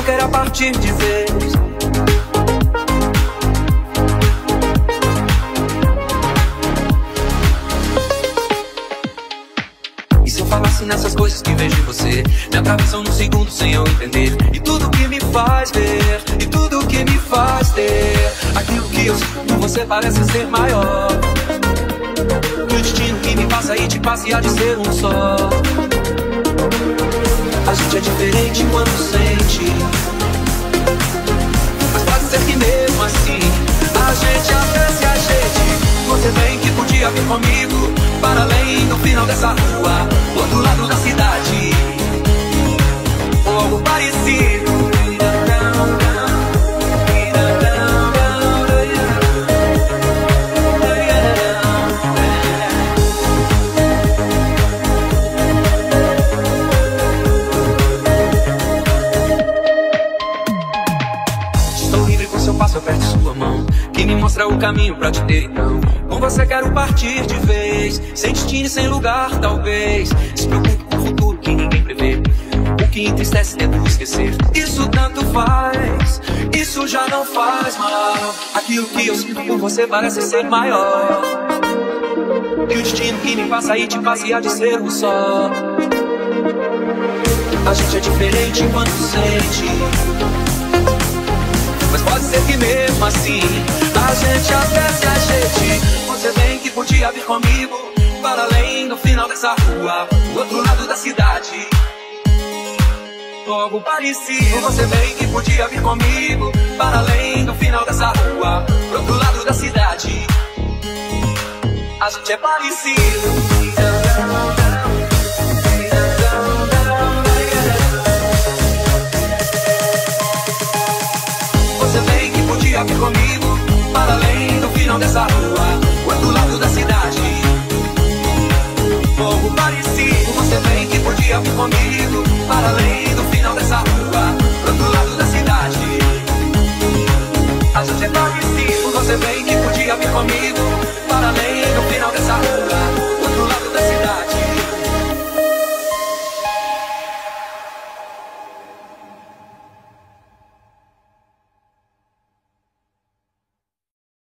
quer a partir de vez. E se eu falasse nessas coisas que vejo em você, me atravessam num segundo sem eu entender, e tudo que me faz ver, e tudo que me faz ter aquilo que eu sinto por você parece ser maior que o destino que me passa e te passa e há de ser um só. A gente é diferente quando sente, mas pode ser que mesmo assim a gente até se ajeite. Você vem que podia vir comigo para além do final dessa rua, do outro lado da cidade, ou algo parecido. Eu aperto sua mão, que me mostra o caminho pra te ter então. Com você quero partir de vez, sem destino e sem lugar talvez. Se preocupe com o futuro que ninguém prevê, o que entristece tento esquecer. Isso tanto faz, isso já não faz mal. Aquilo que eu sinto por você parece ser maior que o destino que me passa e te passa e há de ser um só. A gente é diferente quando sente, mas pode ser que mesmo assim a gente até se ajeite. Você vem que podia vir comigo para além do final dessa rua, do outro lado da cidade, algo parecido. Você vem que podia vir comigo para além do final dessa rua, pro outro lado da cidade. A gente é parecido. Você vem que podia vir comigo para além do final dessa rua, o outro lado da cidade, algo parecido. Você vem que podia vir comigo para além do final dessa rua, pro outro lado da cidade. A gente é parecido. Você vem que podia vir comigo